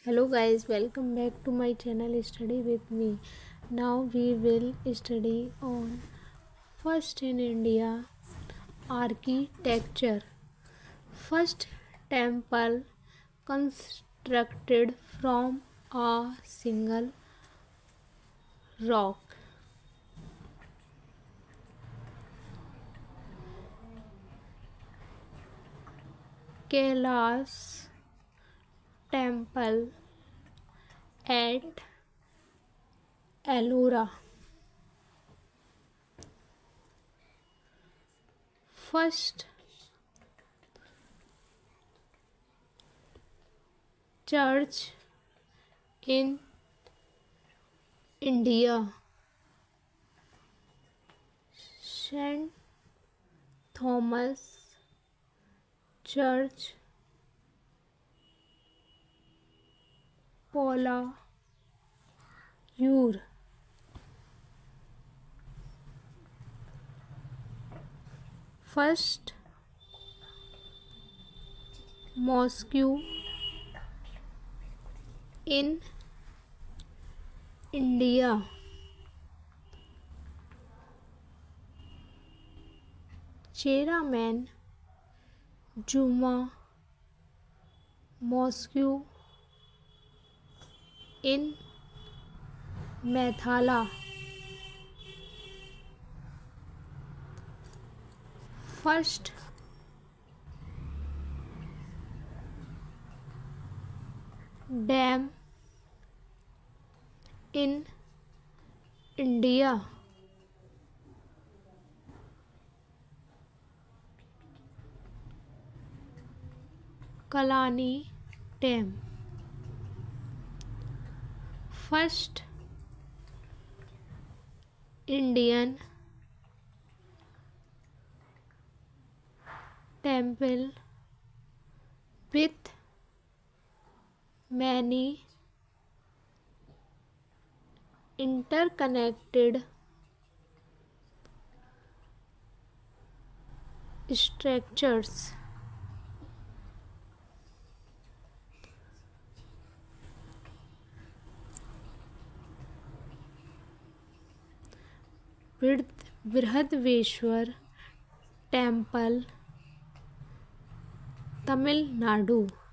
Hello guys, welcome back to my channel Study with me. Now we will study on first in India architecture. First temple constructed from a single rock. Kailash temple at Ellora. First church in India, Saint Thomas Church, Pola, Ur. First mosque in India, Chairman Juma Mosque in Methala. First dam in India, Kalani Dam. First Indian temple with many interconnected structures. Brihadveshwar temple, Tamil Nadu.